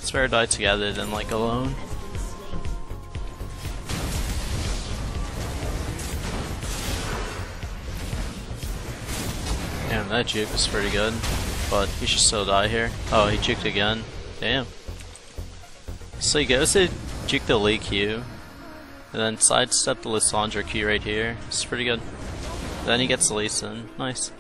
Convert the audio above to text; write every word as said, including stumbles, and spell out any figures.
It's better die together than like alone. Damn, that juke was pretty good, but he should still die here. Oh, he juked again. Damn. So he goes to juke the Lee Q, and then sidestep the Lissandra Q right here. It's pretty good. Then he gets Lee Sin. Nice.